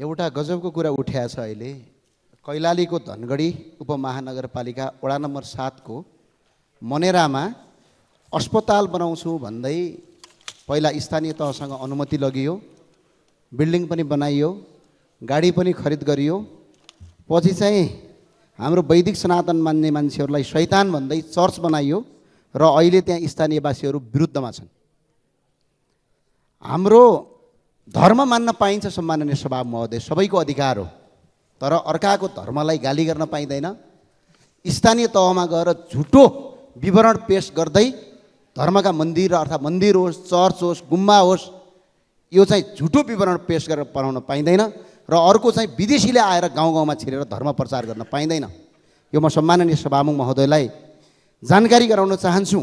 एउटा गजबको कुरा उठ्या छ अहिले। कैलालीको धनगढी उपमहानगरपालिका वडा नम्बर 7 को मनेरामा अस्पताल बनाउँछु भन्दै पहिला स्थानीय तहसँग अनुमति लगियो, बिल्डिङ पनि बनाइयो, गाडी पनि खरिद गरियो। पछि चाहिँ हाम्रो वैदिक सनातन मान्ने मान्छेहरूलाई शैतान भन्दै चर्च बनाइयो र अहिले त्यहाँ स्थानीयवासीहरू विरुद्धमा छन्। हाम्रो धर्म मान्न पाइन्छ सम्माननीय सभा महोदय, सबैको अधिकार हो, तर अर्काको धर्मलाई गाली गर्न पाइँदैन। स्थानीय तहमा गएर झुटो विवरण पेश गर्दै धर्मका मन्दिर अर्थात् मन्दिर होस्, चर्च होस्, गुम्बा होस्, यो चाहिँ झुटो विवरण पेश गरेर पढाउन पाइँदैन र अर्को चाहिँ विदेशीले आएर गाउँ गाउँमा छिरेर धर्म प्रचार गर्न पाइँदैन। यो म सम्माननीय सभामुख महोदयलाई जानकारी गराउन चाहन्छु।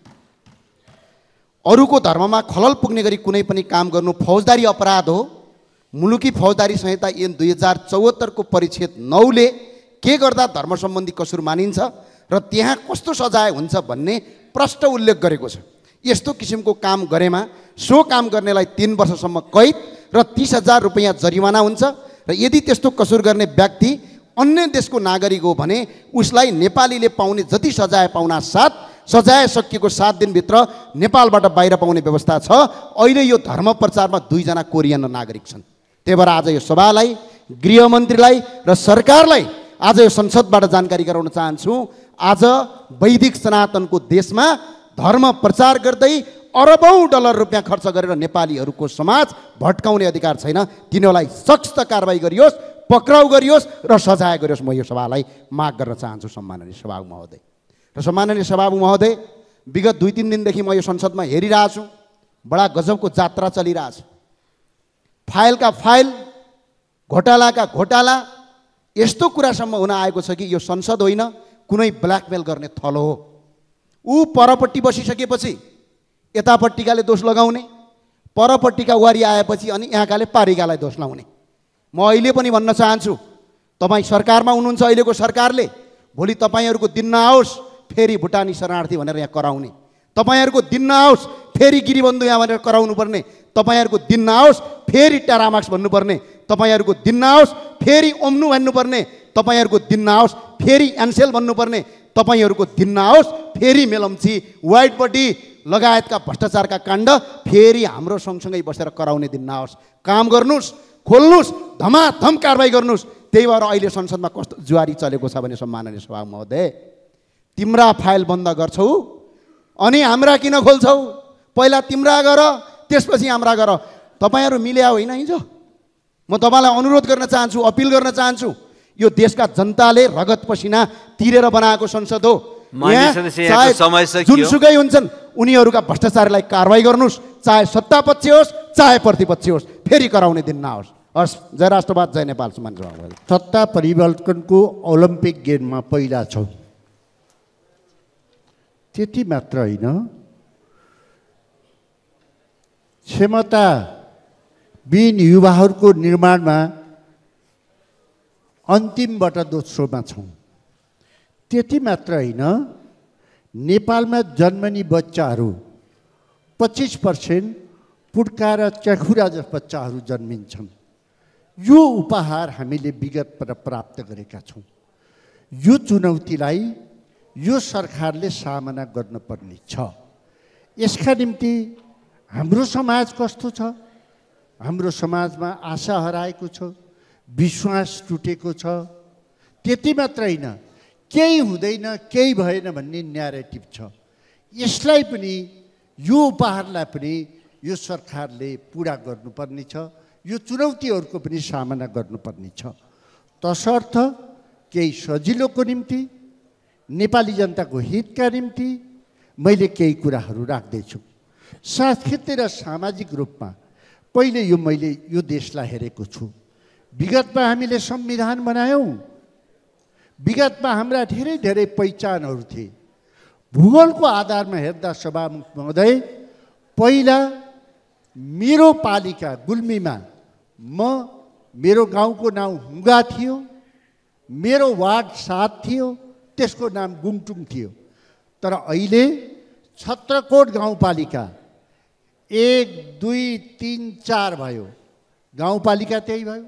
अरूको धर्ममा खलल पुग्ने गरी कुनै पनि काम गर्नु फौजदारी अपराध हो। मुलुकी फौजदारी संहिता ऐन 2074 को परिच्छेद 9 ले के गर्दा धर्म सम्बन्धी कसुर मानिन्छ र त्यहाँ कस्तो सजाय हुन्छ भन्ने प्रष्ट उल्लेख गरेको छ। यस्तो किसिमको काम गरेमा सो काम गर्नेलाई 3 वर्षसम्म कैद र 30,000 रुपैयाँ जरिवाना हुन्छ र यदि त्यस्तो कसुर गर्ने व्यक्ति अन्य देशको नागरिक हो भने उसलाई नेपालीले पाउने जति सजाय पाउना साथ सजाय सकिएको 7 दिनभित्र नेपालबाट बाहिर पाउने व्यवस्था छ। अहिले यो धर्म प्रचारमा 2 जना कोरियन नागरिक छन्। त्यही भएर आज यो सभालाई, गृहमन्त्रीलाई र सरकारलाई आज यो संसदबाट जानकारी गराउन चाहन्छु। आज वैदिक सनातनको देशमा धर्म प्रचार गर्दै अरबौं डलर रुपियाँ खर्च गरेर नेपालीहरूको समाज भट्काउने अधिकार छैन। तिनीहरूलाई सख्त कारबाही गरियोस्, पक्राउ गरियोस् र सजाय गरियोस्। म यो सभालाई माग गर्न चाहन्छु सम्माननीय सभामुख महोदय। र सम्माननीय सभामुख महोदय, विगत 2-3 दिनदेखि म यो संसदमा हेरिरहेको छु, बडा गजबको जात्रा चलिरहेछ। फाइलका फाइल, घोटालाका घोटाला, यस्तो कुरासम्म हुन आएको छ कि यो संसद होइन, कुनै ब्ल्याकमेल गर्ने थलो हो। ऊ परपट्टि बसिसकेपछि यतापट्टिकाले दोष लगाउने, परपट्टिका वारी आएपछि अनि यहाँकाले पारिकालाई दोष लगाउने। म अहिले पनि भन्न चाहन्छु, तपाईँ सरकारमा हुनुहुन्छ, अहिलेको सरकारले भोलि तपाईँहरूको दिन नआओस् फेरि भुटानी शरणार्थी भनेर यहाँ कराउने, तपाईँहरूको दिन नआओस् फेरि गिरिबन्धु यहाँ भनेर कराउनु पर्ने, तपाईँहरूको दिन नआओस् फेरि टेरामाक्स भन्नुपर्ने, तपाईँहरूको दिन नआओस् फेरि ओम्नु भन्नुपर्ने, तपाईँहरूको दिन नआओस् फेरि एनसेल भन्नुपर्ने, तपाईँहरूको दिन नआओस् फेरि मेलम्ची, व्हाइट बडी लगायतका भ्रष्टाचारका काण्ड फेरि हाम्रो सँगसँगै बसेर कराउने दिन नआओस्। काम गर्नुहोस्, खोल्नुहोस्, धमाधम कारबाही गर्नुहोस्। त्यही भएर अहिले संसदमा कस्तो जुवारी चलेको छ भने सम्माननीय सभा महोदय, तिम्रा फाइल बन्द गर्छौ अनि हाम्रा किन खोल्छौ? पहिला तिम्रा गर, त्यसपछि हाम्रा गर। तपाईँहरू मिल्या होइन हिजो? म तपाईँलाई अनुरोध गर्न चाहन्छु, अपिल गर्न चाहन्छु, यो देशका जनताले रगत पसिना तिरेर बनाएको संसद हो। जुनसुकै हुन्छन् उनीहरूका भ्रष्टाचारलाई कारबाही गर्नुहोस्, चाहे सत्ता पक्ष होस् चाहे प्रतिपक्ष होस्, फेरि कराउने दिन नआओस्। हस्, जय राष्ट्रवाद, जय नेपाल। सत्ता परिवर्तनको ओलम्पिक गेममा पहिला छौँ, त्यति मात्र होइन, क्षमताविहीन युवाहरूको निर्माणमा अन्तिमबाट दोस्रोमा छौँ। त्यति मात्र होइन, नेपालमा जन्मने बच्चाहरू 25% पुड्का र चखुरा जस्ता बच्चाहरू जन्मिन्छन्। यो उपहार हामीले विगतबाट प्राप्त गरेका छौँ। यो चुनौतीलाई यो सरकारले सामना गर्नुपर्ने छ। यसका निम्ति हाम्रो समाज कस्तो छ? हाम्रो समाजमा आशा हराएको छ, विश्वास टुटेको छ। त्यति मात्र होइन, केही हुँदैन, केही भएन भन्ने न्यारेटिभ छ। यसलाई पनि, यो उपहारलाई पनि यो सरकारले पुरा गर्नुपर्ने छ। यो चुनौतीहरूको पनि सामना गर्नुपर्ने छ। तसर्थ केही सजिलोको निम्ति, नेपाली जनताको हितका निम्ति मैले केही कुराहरू राख्दैछु। सांस्कृतिक र सामाजिक रूपमा पहिले मैले यो देशलाई हेरेको छु। विगतमा हामीले संविधान बनायौँ, विगतमा हाम्रा धेरै धेरै पहिचानहरू थिए। भूगोलको आधारमा हेर्दा सभामुख महोदय, पहिला मेरो पालिका गुल्मीमा मेरो गाउँको नाउँ हुँगा थियो, मेरो वार्ड 7 थियो, त्यसको नाम गुङटुङ थियो। तर अहिले छत्रकोट गाउँपालिका 1, 2, 3, 4 भयो, गाउँपालिका त्यही भयो।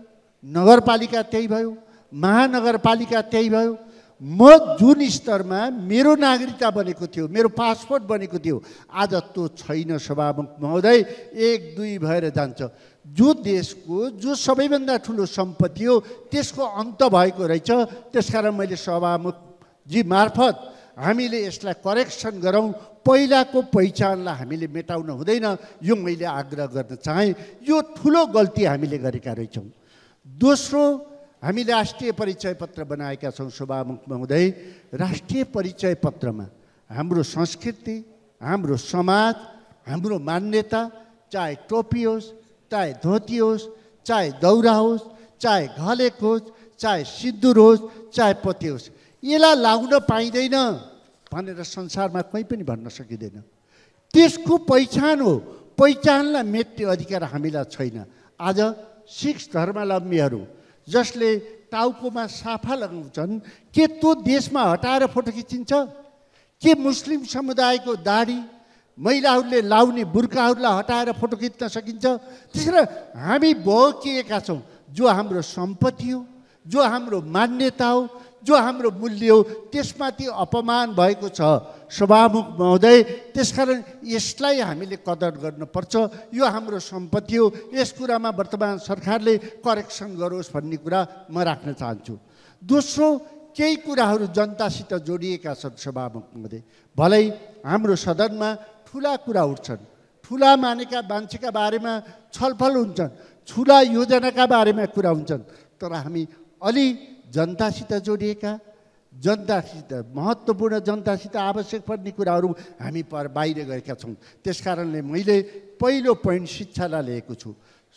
नगरपालिका त्यही भयो, महानगरपालिका त्यही भयो। म जुन स्तरमा मेरो नागरिकता बनेको थियो, मेरो पासपोर्ट बनेको थियो, आज त्यो छैन सभामुख महोदय। 1 2 भएर जान्छ। जो देशको जो सबैभन्दा ठुलो सम्पत्ति हो त्यसको अन्त भएको रहेछ। त्यसकारण मैले सभामुखजी मार्फत हामीले यसलाई करेक्सन गरौँ, पहिलाको पहिचानलाई हामीले मेटाउन हुँदैन, यो मैले आग्रह गर्न चाहेँ। यो ठुलो गल्ती हामीले गरेका रहेछौँ। दोस्रो, हामीले राष्ट्रिय परिचय पत्र बनाएका छौँ सभामुख महोदय। राष्ट्रिय परिचय पत्रमा हाम्रो संस्कृति, हाम्रो समाज, हाम्रो मान्यता, चाहे टोपी होस्, चाहे धोती होस्, चाहे दौरा होस्, चाहे घलेक होस्, चाहे सिन्दुर होस्, चाहे पोते होस्, यसलाई लाउन पाइँदैन भनेर संसारमा कोही पनि भन्न सकिँदैन। त्यसको पहिचान हो। पहिचानलाई मेट्ने अधिकार हामीलाई छैन। आज सिख धर्मावलम्बीहरू जसले टाउकोमा साफा लगाउँछन्, के त्यो देशमा हटाएर फोटो खिचिन्छ? के मुस्लिम समुदायको दाढी, महिलाहरूले लाउने बुर्खाहरूलाई हटाएर फोटो खिच्न सकिन्छ? त्यसरी हामी बहकिएका छौँ। जो हाम्रो सम्पत्ति हो, जो हाम्रो मान्यता हो, जो हाम्रो मूल्य हो, त्यसमाथि अपमान भएको छ सभामुख महोदय। त्यसकारण यसलाई हामीले कदर गर्नुपर्छ। यो हाम्रो सम्पत्ति हो। यस कुरामा वर्तमान सरकारले करेक्सन गरोस् भन्ने कुरा म राख्न चाहन्छु। दोस्रो, केही कुराहरू जनतासित जोडिएका छन् सभामुख महोदय। भलै हाम्रो सदनमा ठुला कुरा उठ्छन्, ठुला मानेका मान्छेका बारेमा छलफल हुन्छन्, ठुला योजनाका बारेमा कुरा हुन्छन्, तर हामी अलि जनतासित जोडिएका, जनतासित महत्त्वपूर्ण, जनतासित आवश्यक पर्ने कुराहरू हामी बाहिर गएका छौँ। त्यसकारणले मैले पहिलो पोइन्ट शिक्षालाई लिएको छु।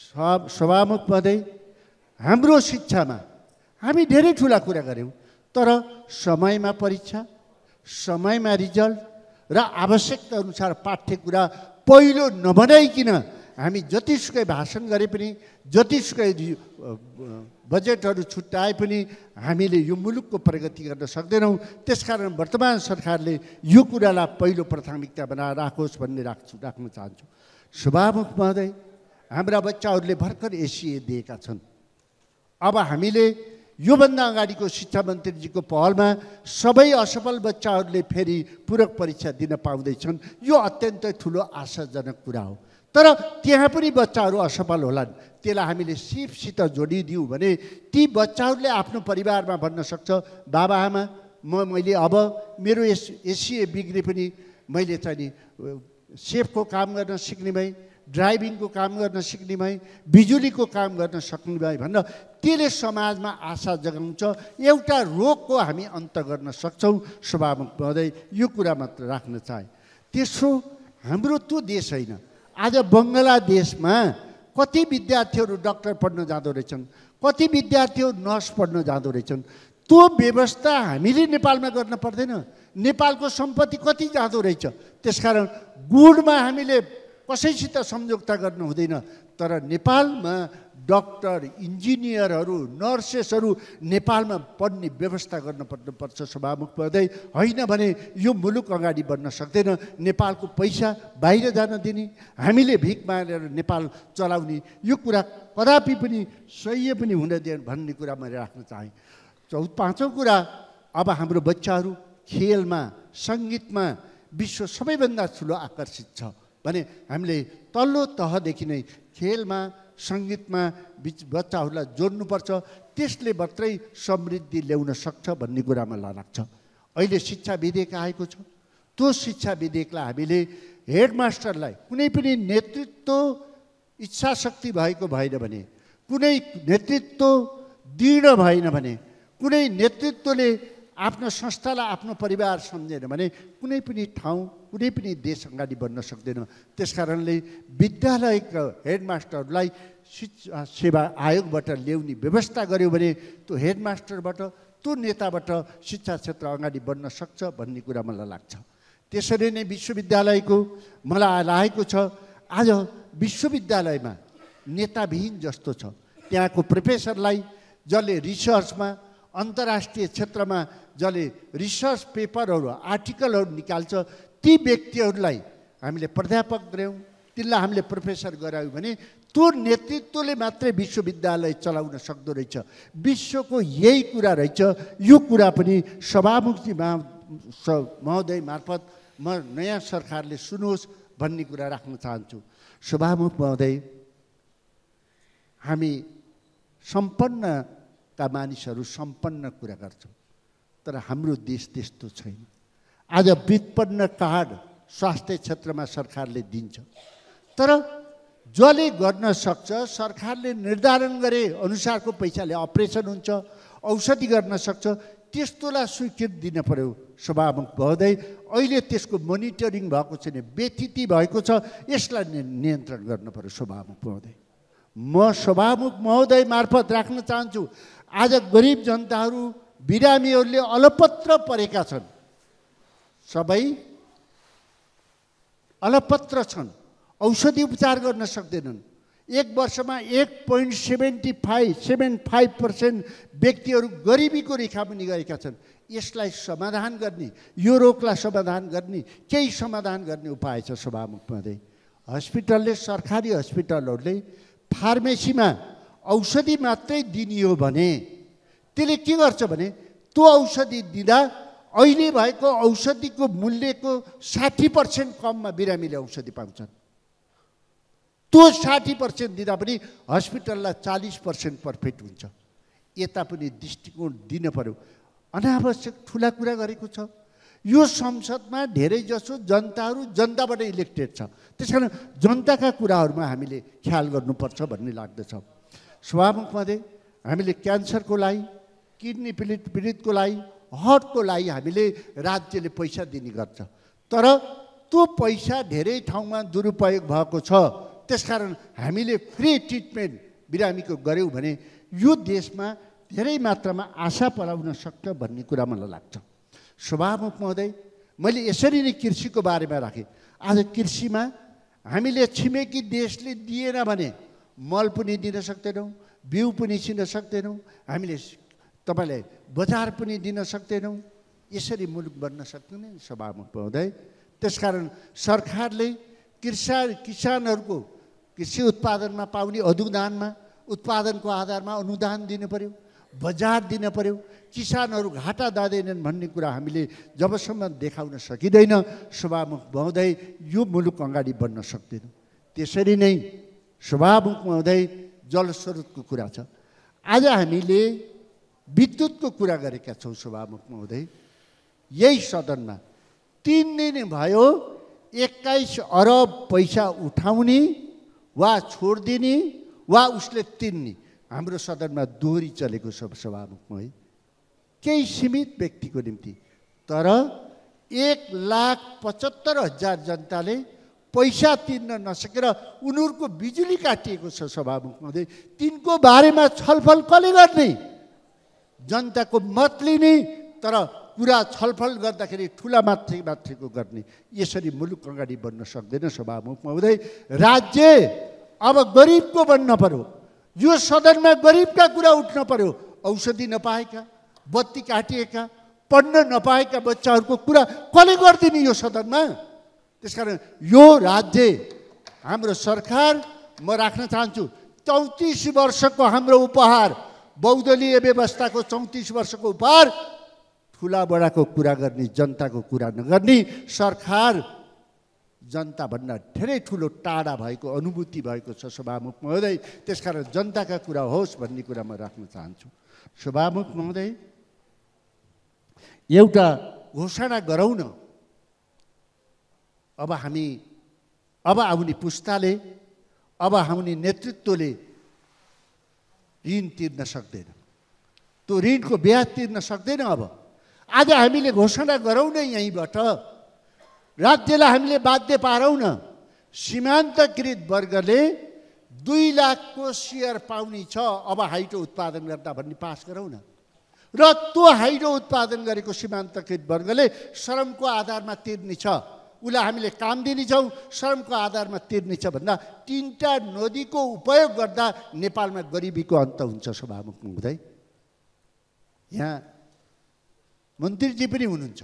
सभामुख महोदय, हाम्रो शिक्षामा हामी धेरै ठुला कुरा गऱ्यौँ, तर समयमा परीक्षा, समयमा रिजल्ट र आवश्यकता अनुसार पाठ्य कुरा पहिलो नबनाइकन हामी जतिसुकै भाषण गरे पनि, जतिसुकै बजेटहरू छुट्याए पनि हामीले यो मुलुकको प्रगति गर्न सक्दैनौँ। त्यसकारण वर्तमान सरकारले यो कुरालाई पहिलो प्राथमिकता बनाएर राखोस् भन्ने राख्न चाहन्छु। सभामुख महोदय, हाम्रा बच्चाहरूले भर्खर एसिए दिएका छन्। अब हामीले योभन्दा अगाडिको शिक्षा मन्त्रीजीको पहलमा सबै असफल बच्चाहरूले फेरि पूरक परीक्षा दिन पाउँदैछन्। यो अत्यन्तै ठुलो आशाजनक कुरा हो। तर त्यहाँ पनि बच्चाहरू असफल होलान्। त्यसलाई हामीले सिपसित जोडिदियौँ भने ती बच्चाहरूले आफ्नो परिवारमा भन्न सक्छ, बाबा आमा मैले अब मेरो एसिए बिग्रे पनि मैले चाहिँ नि सेफको काम गर्न सिक्ने भएँ, ड्राइभिङको काम गर्न सिक्ने भएँ, बिजुलीको काम गर्न सक्ने भएँ भनेर त्यसले समाजमा आशा जगाउँछ। एउटा रोगको हामी अन्त गर्न सक्छौँ। सभामुख महोदय, यो कुरा मात्र राख्न चाहे। तेस्रो, हाम्रो त्यो देश होइन। आज बङ्गलादेशमा कति विद्यार्थीहरू डाक्टर पढ्न जाँदो रहेछन्, कति विद्यार्थीहरू नर्स पढ्न जाँदो रहेछन्। त्यो व्यवस्था हामीले नेपालमा गर्न पर्दैन। नेपालको सम्पत्ति कति जाँदो रहेछ। त्यसकारण गुणमा हामीले कसैसित सम्झौता गर्नु हुँदैन, तर नेपालमा डाक्टर, इन्जिनियरहरू, नर्सेसहरू नेपालमा पढ्ने व्यवस्था गर्नुपर्छ सभामुख महोदय। होइन भने यो मुलुक अगाडि बढ्न सक्दैन। नेपालको पैसा बाहिर जान दिने, हामीले भिख मागेर नेपाल चलाउने, यो कुरा कदापि पनि सही पनि हुन दिएन भन्ने कुरा मैले राख्न चाहेँ। पाँचौँ कुरा, अब हाम्रो बच्चाहरू खेलमा, सङ्गीतमा विश्व सबैभन्दा ठुलो आकर्षित छ भने हामीले तल्लो तहदेखि नै खेलमा, सङ्गीतमा बच्चाहरूलाई जोड्नुपर्छ। त्यसले मात्रै समृद्धि ल्याउन सक्छ भन्ने कुरा मलाई लाग्छ। अहिले शिक्षा विधेयक आएको छ। त्यो शिक्षा विधेयकलाई हामीले हेडमास्टरलाई कुनै पनि नेतृत्व इच्छाशक्ति भएको भएन भने, कुनै नेतृत्व दृढ भएन भने, कुनै नेतृत्वले आफ्नो संस्थालाई आफ्नो परिवार सम्झेन भने कुनै पनि ठाउँ, कुनै पनि देश अगाडि बढ्न सक्दैन। त्यसकारणले विद्यालयका हेडमास्टरलाई शिक्षा सेवा आयोगबाट ल्याउने व्यवस्था गर्यो भने त्यो हेडमास्टरबाट, त्यो नेताबाट शिक्षा क्षेत्र अगाडि बढ्न सक्छ भन्ने कुरा मलाई लाग्छ। त्यसरी नै विश्वविद्यालयको मलाई लागेको छ, आज विश्वविद्यालयमा नेताविहीन जस्तो छ। त्यहाँको प्रोफेसरलाई जसले रिसर्चमा, अन्तर्राष्ट्रिय क्षेत्रमा जसले रिसर्च पेपरहरू, आर्टिकलहरू निकाल्छ, ती व्यक्तिहरूलाई हामीले प्राध्यापक गऱ्यौँ, तिनलाई हामीले प्रोफेसर गरायौँ भने त्यो नेतृत्वले मात्रै विश्वविद्यालय चलाउन सक्दो रहेछ। विश्वको यही कुरा रहेछ। यो कुरा पनि सभामुखजी महोदय मार्फत म नयाँ सरकारले सुनोस् भन्ने कुरा राख्न चाहन्छु। सभामुख महोदय, हामी सम्पन्नका मानिसहरू सम्पन्न कुरा गर्छौँ, तर हाम्रो देश त्यस्तो छैन। आज व्युत्पन्न कार्ड स्वास्थ्य क्षेत्रमा सरकारले दिन्छ, तर जसले गर्न सक्छ, सरकारले निर्धारण गरे अनुसारको पैसाले अपरेसन हुन्छ, औषधि गर्न सक्छ, त्यस्तोलाई स्वीकृति दिन पर्यो। सभामुख महोदय, अहिले त्यसको मोनिटरिङ भएको छैन, व्यथिति भएको छ, यसलाई नियन्त्रण गर्न पर्यो। सभामुख महोदय, म सभामुख महोदय मार्फत राख्न चाहन्छु, आज गरिब जनताहरू बिरामीहरूले अलपत्र परेका छन्, सबै अलपत्र छन्, औषधि उपचार गर्न सक्दैनन्। एक वर्षमा 1.75% व्यक्तिहरू गरिबीको रेखामुनि गएका छन्। यसलाई समाधान गर्ने, यो रोगलाई समाधान गर्ने केही समाधान गर्ने उपाय छ। सभामुख महोदय, हस्पिटलले, सरकारी हस्पिटलहरूले फार्मेसीमा औषधि मात्रै दिने हो भने त्यसले के गर्छ भने त्यो औषधि दिँदा अहिले भएको औषधिको मूल्यको 60% कममा बिरामीले औषधि पाउँछन्। त्यो 60% दिँदा पनि हस्पिटललाई 40% प्रफिट हुन्छ। यता पनि दृष्टिकोण दिन पर्यो। अनावश्यक ठुला कुरा गरेको छ। यो संसदमा धेरै जसो जनताहरू जनताबाट इलेक्टेड छ, त्यसकारण जनताका कुराहरूमा हामीले ख्याल गर्नुपर्छ भन्ने लाग्दछ। सभामुख महोदय, हामीले क्यान्सरको लागि, किडनी पीडितको लागि, हार्टको लागि हामीले राज्यले पैसा दिने गर्छ, तर त्यो पैसा धेरै ठाउँमा दुरुपयोग भएको छ। त्यसकारण हामीले फ्री ट्रिटमेन्ट बिरामीको गऱ्यौँ भने यो देशमा धेरै मात्रामा आशा पलाउन सक्छ भन्ने कुरा मलाई लाग्छ। सभामुख महोदय, मैले यसरी नै कृषिको बारेमा राखेँ। आज कृषिमा हामीले छिमेकी देशले दिएन भने मल पनि दिन सक्दैनौँ, बिउ पनि दिन सक्दैनौँ, हामीले तपाईँलाई बजार पनि दिन सक्दैनौँ। यसरी मुलुक बन्न सक्दैन सभामुख महोदय। त्यसकारण सरकारले किसानहरूको कृषि उत्पादनमा पाउने अनुदानमा, उत्पादनको आधारमा अनुदान दिनु पर्यो, बजार दिन पर्यो। किसानहरू घाटा जाँदैनन् भन्ने कुरा हामीले जबसम्म देखाउन सकिँदैन, सभामुख महोदय, यो मुलुक अगाडि बढ्न सक्दैन। त्यसरी नै सभामुख महोदय, जलस्रोतको कुरा छ। आज हामीले विद्युतको कुरा गरेका छौँ। सभामुख महोदय, यही सदनमा 3 दिन भयो 21 अरब पैसा उठाउने वा छोडिदिने वा उसले तिर्ने हाम्रो सदनमा दोहोरी चलेको छ। सभामुख महोदय, केही सीमित व्यक्तिको निम्ति, तर 1,75,000 जनताले पैसा तिर्न नसकेर उनीहरूको बिजुली काटिएको छ। सभामुख महोदय, तिनको बारेमा छलफल कसले गर्ने? जनताको मत लिने, तर कुरा छलफल गर्दाखेरि ठुला मात्रेको गर्ने। यसरी मुलुक अगाडि बढ्न सक्दैन। सभामुख महोदय, राज्य अब गरिबको बन्न पर्यो। यो सदनमा गरिबका कुरा उठ्न पर्यो। औषधि नपाएका, बत्ती काटिएका, पढ्न नपाएका बच्चाहरूको कुरा कसले गरिदिने यो सदनमा? त्यसकारण यो राज्य, हाम्रो सरकार, म राख्न चाहन्छु 34 वर्षको हाम्रो उपहार, बहुदलीय व्यवस्थाको 34 वर्षको उपहार, ठुला बडाको कुरा गर्ने, जनताको कुरा नगर्ने सरकार जनताभन्दा धेरै ठुलो टाढा भएको अनुभूति भएको छ। सभामुख महोदय, त्यसकारण जनताका कुरा होस् भन्ने कुरा म राख्न चाहन्छु। सभामुख महोदय, एउटा घोषणा गरौँ न। अब आउने पुस्ताले, अब आउने नेतृत्वले ऋण तिर्न सक्दैन, त्यो ऋणको ब्याज तिर्न सक्दैन। अब आज हामीले घोषणा गरौँ न, यहीँबाट राज्यलाई हामीले बाध्य पारौँ न। सीमान्तकृत वर्गले 2 लाखको सेयर पाउने छ अब हाइड्रो उत्पादन गर्दा भन्ने पास गरौँ न। र त्यो हाइड्रो उत्पादन गरेको सीमान्तकृत वर्गले श्रमको आधारमा तिर्ने छ, उसलाई हामीले काम दिनेछौँ, श्रमको आधारमा तिर्ने छ भन्दा 3टा नदीको उपयोग गर्दा नेपालमा गरिबीको अन्त हुन्छ। सभामुख महोदय, यहाँ मन्त्रीजी पनि हुनुहुन्छ,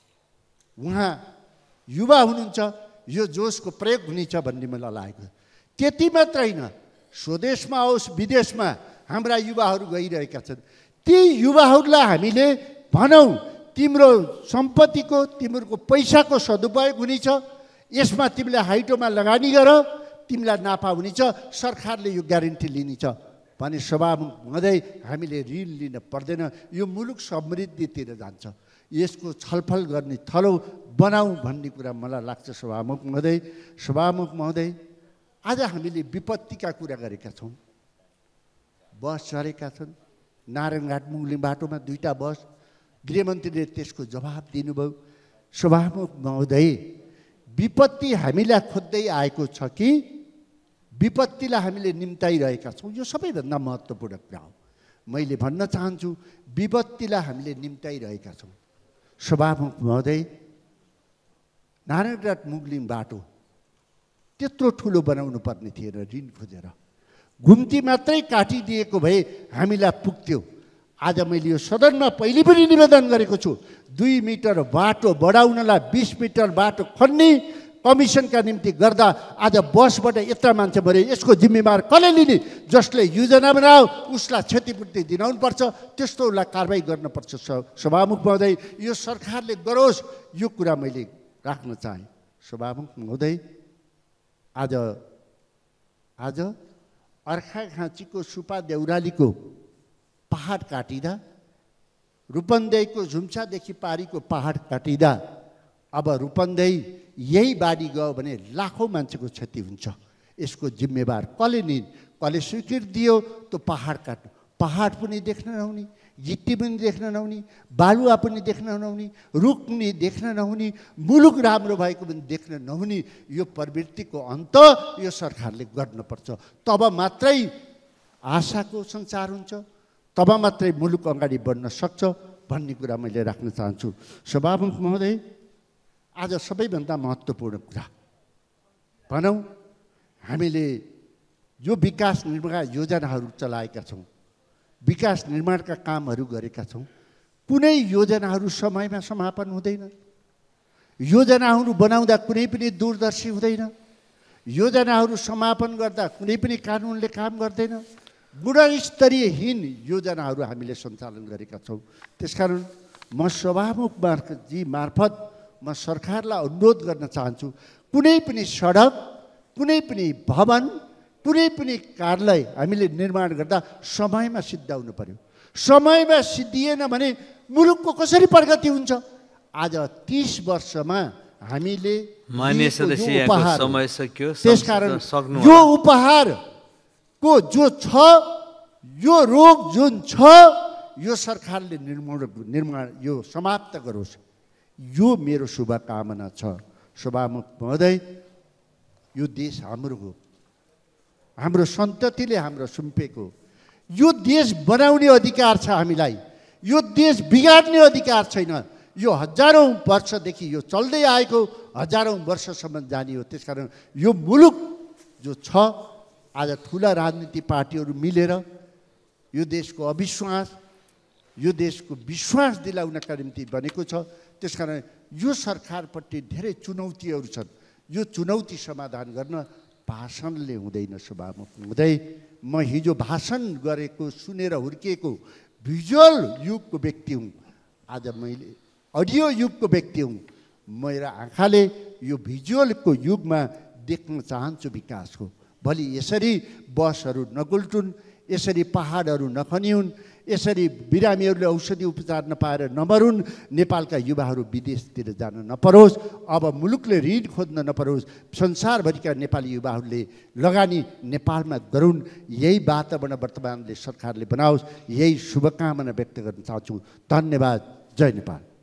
उहाँ युवा हुनुहुन्छ, यो जोसको प्रयोग हुनेछ भन्ने मलाई लागेको छ। त्यति मात्र होइन, स्वदेशमा होस् विदेशमा हाम्रा युवाहरू गइरहेका छन्। ती युवाहरूलाई हामीले भनौँ तिम्रो सम्पत्तिको तिम्रो पैसाको सदुपयोग हुनेछ, यसमा तिमीले हाइटोमा लगानी गर, तिमीलाई नाफा हुनेछ, सरकारले यो ग्यारेन्टी लिनेछ भने सभामुख महोदय हामीले ऋण लिन पर्दैन, यो मुलुक समृद्धितिर जान्छ, यसको छलफल गर्ने थलो बनाऊ भन्ने कुरा मलाई लाग्छ। सभामुख महोदय आज हामीले विपत्तिका कुरा गरेका छौँ। बस झरेका छन्, नारायणघाट मुगलिङ बाटोमा 2टा बस, गृहमन्त्रीले त्यसको जवाब दिनुभयो। सभामुख महोदय विपत्ति हामीलाई खोज्दै आएको छ कि विपत्तिलाई हामीले निम्ताइरहेका छौँ, यो सबैभन्दा महत्त्वपूर्ण कुरा हो। मैले भन्न चाहन्छु विपत्तिलाई हामीले निम्ताइरहेका छौँ। सभामुख महोदय नारायणघाट मुगलिङ बाटो त्यत्रो ठुलो बनाउनु पर्ने थिएन, ऋण खोजेर घुम्ती मात्रै काटिदिएको भए हामीलाई पुग्थ्यो। आज मैले यो सदनमा पहिले पनि निवेदन गरेको छु, 2 मिटर बाटो बढाउनलाई 20 मिटर बाटो खन्ने कमिसनका निम्ति गर्दा आज बसबाट यत्रा मान्छे मरे, यसको जिम्मेवार कसले लिने? जसले योजना बनाओ उसलाई क्षतिपूर्ति दिनाउनुपर्छ, त्यस्तोलाई कारबाही गर्नुपर्छ। सभामुख महोदय यो सरकारले गरोस्, यो कुरा मैले राख्न चाहेँ। सभामुख महोदय आज अर्घाखाँचीको सुपा देउरालीको पहाड काटिँदा, रूपन्देहीको झुम्सादेखि पारीको पहाड काटिँदा अब रूपन्देही यही बाढी गयो भने लाखौँ मान्छेको क्षति हुन्छ। यसको जिम्मेवार कसले स्वीकृति दियो? त्यो पहाड काट्नु, पहाड पनि देख्न नहुने, गिट्टी पनि देख्न नहुने, बालुवा पनि देख्न नहुने, रुख पनि देख्न नहुने, मुलुक राम्रो भएको पनि देख्न नहुने, यो प्रवृत्तिको अन्त यो सरकारले गर्नुपर्छ। तब मात्रै आशाको सञ्चार हुन्छ, तब मात्रै मुलुक अगाडि बढ्न सक्छ भन्ने कुरा मैले राख्न चाहन्छु। सभामुख महोदय आज सबैभन्दा महत्त्वपूर्ण कुरा भनौँ, हामीले यो विकास निर्माण योजनाहरू चलाएका छौँ, विकास निर्माणका कामहरू गरेका छौँ, कुनै योजनाहरू समयमा समापन हुँदैन, योजनाहरू बनाउँदा कुनै पनि दूरदर्शी हुँदैन, योजनाहरू समापन गर्दा कुनै पनि कानुनले काम गर्दैन, गुणस्तरीयहीन योजनाहरू हामीले सञ्चालन गरेका छौँ। त्यसकारण म सभामुख जी मार्फत म सरकारलाई अनुरोध गर्न चाहन्छु, कुनै पनि सडक, कुनै पनि भवन, कुनै पनि कार्यालय हामीले निर्माण गर्दा समयमा सिद्ध्याउनु पर्यो। समयमा सिद्धिएन भने मुलुकको कसरी प्रगति हुन्छ? आज 30 वर्षमा हामीले मान्य सदस्य समय सकियो, त्यसकारण यो उपहारको जो छ, यो रोग जुन छ, यो सरकारले निर्माण यो समाप्त गरोस्, यो मेरो शुभकामना छ। सभामुख महोदय यो देश हाम्रो हो, हाम्रो सन्ततिले हाम्रो सुम्पेको, यो देश बनाउने अधिकार छ हामीलाई, यो देश बिगार्ने अधिकार छैन। यो हजारौँ वर्षदेखि यो चल्दै आएको, हजारौँ वर्षसम्म जाने हो। त्यसकारण यो मुलुक जो छ, आज ठुला राजनीति पार्टीहरू मिलेर यो देशको अविश्वास, यो देशको विश्वास दिलाउनका निम्ति बनेको छ। त्यसकारण यो सरकारप्रति धेरै चुनौतीहरू छन्, यो चुनौती समाधान गर्न भाषणले हुँदैन। सभामुख महोदय म हिजो भाषण गरेको सुनेर हुर्किएको भिजुअल युगको व्यक्ति हुँ, आज मैले अडियो युगको व्यक्ति हुँ। मेरो आँखाले यो भिजुअलको युगमा देख्न चाहन्छु विकासको। भोलि यसरी बसहरू नगुल्टुन्, यसरी पहाडहरू नखनिउन्, यसरी बिरामीहरूले औषधि उपचार नपाएर नमरुन्, नेपालका युवाहरू विदेशतिर जान नपरोस्, अब मुलुकले ऋण खोज्न नपरोस्, संसारभरिका नेपाली युवाहरूले लगानी नेपालमा गरून्, यही वातावरण वर्तमानले सरकारले बनाओस्, यही शुभकामना व्यक्त गर्न चाहन्छु। धन्यवाद। जय नेपाल।